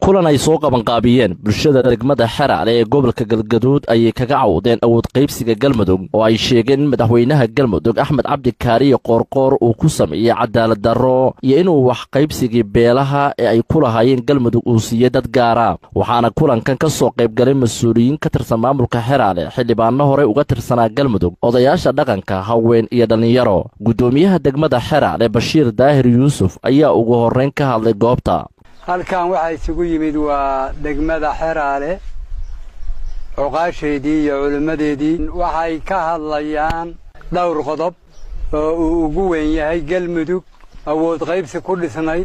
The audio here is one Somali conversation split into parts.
kulan ay soo qabanqaabiyeen bulshada degmada Xeraale ee gobolka Galgaduud ayay kaga cawdeen awood qaybsiga Galmudug oo ay sheegeen madaxweynaha Galmudug Axmed Cabdi Kaariye Qoorqoor uu ku sameeyay cadaalad darro iyo inuu wax qaybsigii beelaha ee ay ku lahaayeen Galmudug uu siiyay dad gaara waxaana kulankan ka soo qayb galay mas'uuliyiin ka tirsan maamulka Xeraale xildhibaano hore uga tirsanaa Galmudug odayaasha dhaqanka haween iyo dhalinyaro gudoomiyaha degmada Xeraale Bashiir Daahir Yuusuf ayaa ugu horeyn ka hadlay goobta halkan waxa isugu yimid waa degmada Xeraale oqaasheedii iyo culimadeedii waxay ka hadlayaan dhowr qodob oo uu ugu weyn yahay Galmudug awood qaybsi ku dhisnayd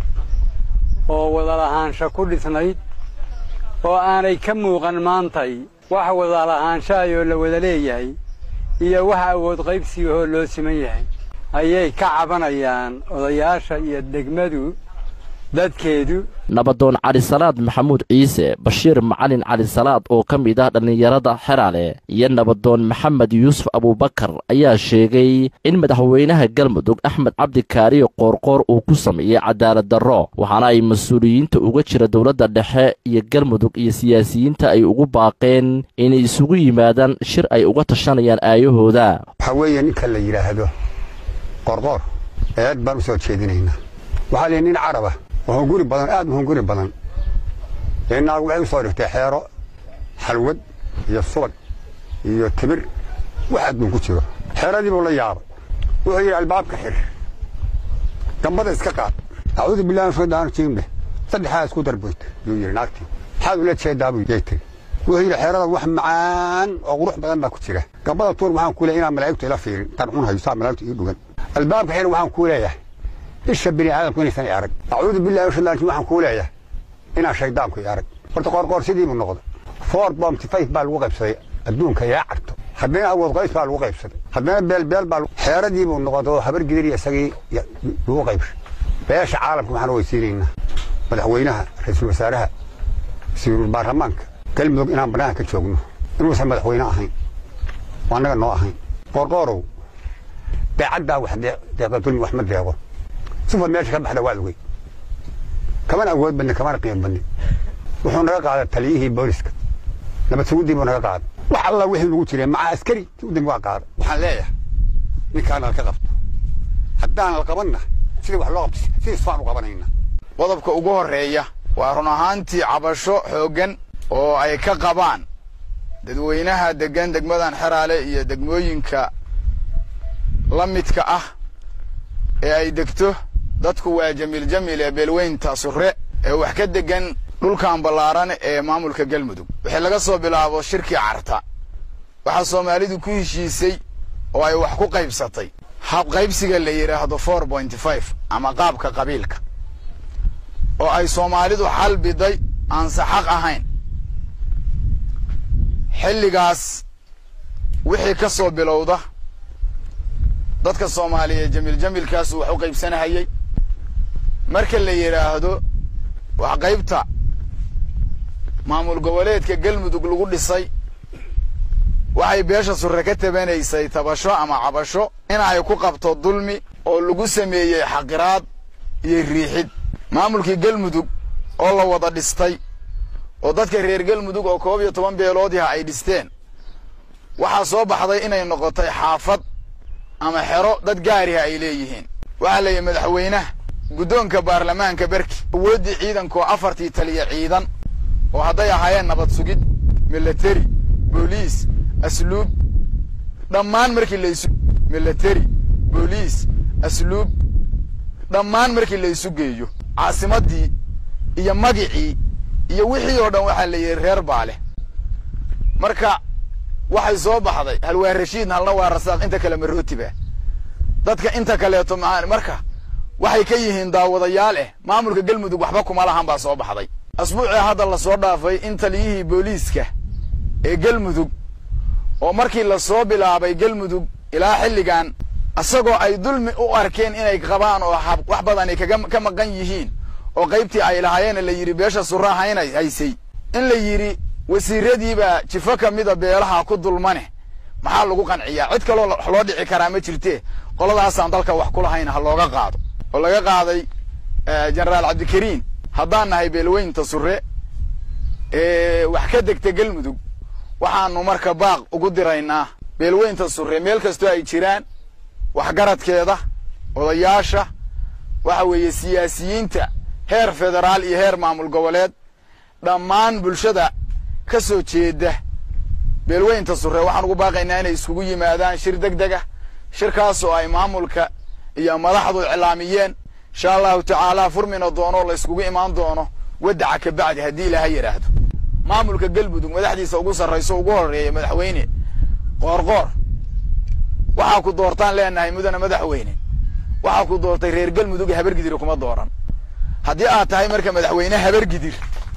oo wada lahaansho ku dhisnayd oo aanay ka muuqan maantay wax wada lahaansho ay la wada leeyahay iyo wax awood qaybsi oo loo siman yahay ayay ka cabanayaan odayaasha iyo degmadu dadkeedu nabadoon Cali Salaad Maxamuud Ciise Bashiir Macalin Cali Salaad oo ka mid ah dhalinyarada Xeraale iyo nabadoon Maxamed Yuusuf Abubakar ayaa sheegay in madaxweynaha Galmudug Axmed Cabdi Kaariye Qoorqoor uu ku sameeyay cadaalad darro waxaana ay mas'uuliyiinta uga jira dawladda dhexe iyo Galmudug iyo siyaasiyiinta ay ugu baaqeen inay isugu yimaadaan shir ay uga tashanayaan aayahooda waxa weeye ninka la yiraahdo Qoorqoor aad baan u soo jeedinaynaa waxa leen Caraba وهو قريب بدن آدم هو قريب بدن لأن أقول صار تحيره حلوة يصور يتبر واحد من كتير حيرة دي ولا يعرف وهي الباب كحر كم بدأ إسكاك أعوذ بالله من الشيطان الرجيم ده صدق حاجة سكوتر بيت يجري ناكتي حاول لا تشيء دابو جيت وهي الحيرة واحد معان أروح بدن ما كتير كم بدأ طول معهم كله هنا ملاعبته لا فير ترحونها يصاب ملاعبته يدوغن الباب كحر معهم كله يا إيش بني آدم كوني ثاني يعرق أعوذ بالله من الشيطان الرجيم waxaan ku leeyahay ina shaydaanku yaarag horta Qoorqoor sidii mu noqdo 4.5 baa lagu qaybsaday adduunka yaa carto hadana awood qaybs baa lagu qaybsaday hadana beel baa xeeradii mu noqdo habar gidiri isagii lagu qaybshay beesha caalamka waxaan weydiinaynaa madaxweynaha ra'iisul wasaaraha wasiirul baarlamaanka Galmudug inaan banaanka ka joogno inuu san madaxweyne ahayn waanaga noo ahayn Qoorqoorow daacadda wax deeqadun wax ma deeqo سوف ماشي كم حدا والوي كمان أقول بني كمان قيم بني وحنا قاعد تليه بوليسك لما تودي من قاعد والله وحنا نقول مع عسكري تودي قاعد وحلايا نكان الكذب حتى أنا القبنا سيد وحلوب سيد صار وقبنا وضبك أجور ريا وأرونا هانتي عبشو حوجن أو أي كقبان ددوينها دجن دجمدان حرالة دجموين ك لميت كأه أي دكتور dadku waa jamil ee beelweynta surre ee wax ka degan dhulkan balaaran ee maamulka Galmudug wixii laga soo bilaabo shirki carta waxa Soomaalidu ku heshiisay oo ay wax ku qaybsatay hab qaybsiga la yiraahdo 4.5 ama qaabka qabiilka oo ay Soomaalidu xal biday aan sax ahayn xilligaas wixii ka soo bilowda dadka Soomaaliyeed jamilkaas wax u qaybsanayay marka la yiraahdo wax qaybta maamul goboleedka Galmudug lagu dhisay waxay beesha surre ka tabanaysay tabasho ama cabasho in ay ku qabto dulmi oo lagu sameeyay xaqiraad iyo riixid maamulkii Galmudug oo la wada dhistay oo dadka reer Galmudug oo 12 beelood ay dhisteen waxa soo baxday inay noqotay xaafad ama xero dad gaari ay leeyihiin waxa la yimid madaxweynaha guddoonka baarlamaanka barki awoodii ciidanku afartii taliye ciidan oo haday ahaayeen nabad sugid military police asluub dhammaan markii la isu military police asluub dhammaan markii la isu geeyo caasimadii iyo magicii iyo wixii oo dhan waxa la yiri reer baale marka waxay soo baxday hal waa Rashiid halna waa Rasaaq inta kale marootiba dadka inta kale to marka waxay ka yihiin daawadayaal maamulka Galmudug waxba kuma lahan baa soo baxday asbuuci hadda la soo dhaafay inta liyihii booliiska ee Galmudug oo markii la soo bilaabay Galmudug ilaa xilligan asagoo ay dulmi u arkeen inay qabaan oo wax badan ay ka maqan yihiin oo qaybtii ay lahaayeen la yiri beesha surraha inay haysay in la yiri wasiiradiiba jifa kamida beelaha ku dulmane maxaa lagu qanciyaa cid kale oo loo dhici karaa ma jirtee qoladaas aan dalka wax ku lahayn ha looga qaado oo laga qaaday jeneraal Cabdi Kariin haddaan nahay beelweynta Surre wax ka degta galmudug waxaanu marka baaq ugu diraynaa beelweynta Surre meel kastoo ay jiraan waxgaradkeeda odayaasha waxa weeye siyaasiyiinta heer federaal iyo heer maamul goboleed dhammaan bulshada ka soo jeeda beelweynta Surre waxaan ugu baaqaynaa inay iskugu yimaadaan shir degdeg ah shirkaas oo ay maamulka iyo madaxdu iclaamiyeen insha Allah ta'ala furmina doono la iskugu imaan doono wadaca ka bacdi hadii Ilaahay yiraahdo maamulka galmudug madaxdiisa ugu sarreyso ugu horeeyay madaxweyne qoorqoor waxa ku doortaan leenahay mudana madaxweyne waxa ku doortay reer galmudug habar gidir kuma dooran hadii aad tahay marka madaxweyne habar gidir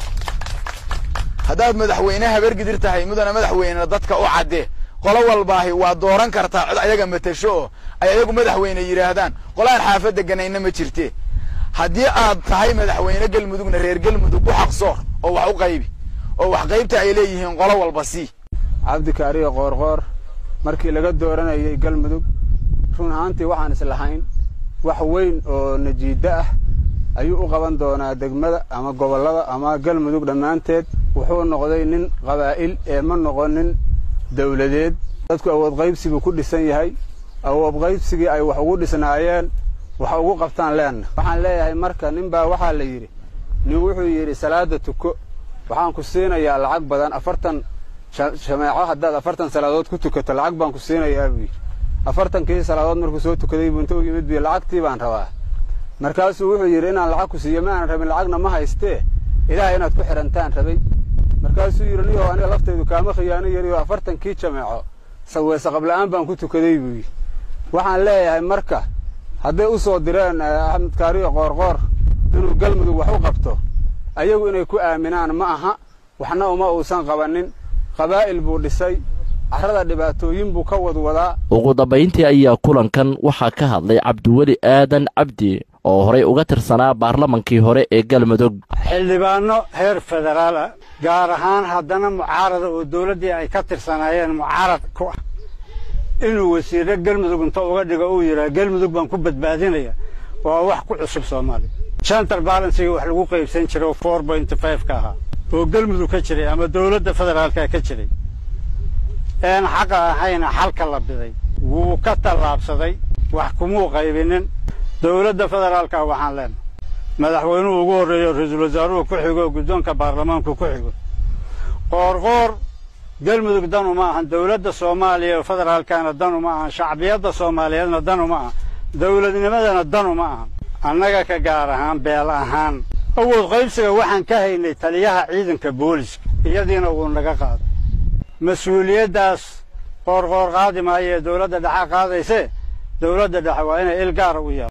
hadaad madaxweyne habar gidir tahay mudana madaxweyne dadka u cadde qolo walbaahi waa dooran kartaa cid ayaga matasho ay ayagu madaxweyne yiraahdaan qolaan xaafada ganayna ma jirtee hadii aad tahay madaxweyne galmudugna reer galmudug ku xaqsoor oo wax u qaybi oo wax qaybta ay leeyihiin qolo walba si Cabdi Kaariye Qoorqoor markii laga dooranayay galmudug run ahaantii waxaan islahayn wax weyn oo najiida ah ayuu u qaban doonaa degmada ama gobolada ama galmudug dhamaanteed wuxuu noqday nin qabaa'il ee ma noqonin dawladeed dadku awood qaybsigu ku dhisan yahay awood qaybsigii ay wax ugu dhisnaayeen wax ugu qabtaan leena waxaan leeyahay marka nin baa waxa la yiri nin wuxuu yiri salaada tuko waxaan ku siinayaa lacag badan 40 jamaaco haddaad 40 salaadood ku tukato lacag baan ku siinayaa buu 40kii salaadood markuu soo tukaday buu intuu yimid bi lacagtii baan rabaa markaasuu wuxuu yiri inaan lacag ku siiyo ma aan rabin lacagna ma haystee ilaahay inaad ku xirantaan rabay markaasuu yiri niyo aniga laftaydu kaama khiyaano yiri 40kii jamaaco saweesa qablaan baan ku tukaday buu waxaan leeyahay marka hadday u soo direen Axmed Kaariye Qoorqoor inuu galmudug wax u qabto ayagu inay ku aaminaan ma aha waxna uma uusan qabanin qabaa'il buu dhisay carrada dhibaatooyin buu ka wadwadaa ugu dambeyntii ayaa kulankan waxaa ka hadlay Cabdiweli Aadan Cabdi oo horey uga tirsanaa baarlamankii hore ee galmudug xildhibaano heer federaal gaar ahaan haddana mucaarada oo dawladii ay ka tirsanaayeen mucaarad ku ah inuu wasiirka galmudug inta uga dhigo uu yiraahdo galmudug baan ku badbaadinaya waa wax ku cusub Soomaaliya Central balance wax lagu qaybsan jiray 4.5 ka ah oo galmudug ka jiray ama dawladda federaalka ka jiray een xaq ahayna xalka la biday wuu ka talaabsaday wax kuma qaybinin dawladda federaalka waxaan leen madaxweynuhu ugu horeeyo ra'iisul wasaaruhu ku xigo guddoonka baarlamaanka ku xigo qoorqoor galmudug dan uma ahan dawladda Soomaaliya federaalkana dan uma ahan shacbiyadda Soomaaliyeedna dan uma ahan dawladnimadana dan uma ahan annaga ka gaar ahaan beel ahaan awood qaybsiga waxaan ka haynay taliyaha ciidanka booliska iyadiina uu naga qaado mas'uuliyadaas qoorqoor qaadi maayo dawladda dhaxa qaadayse dawladda dhaxa waa inay il gaar u yeelato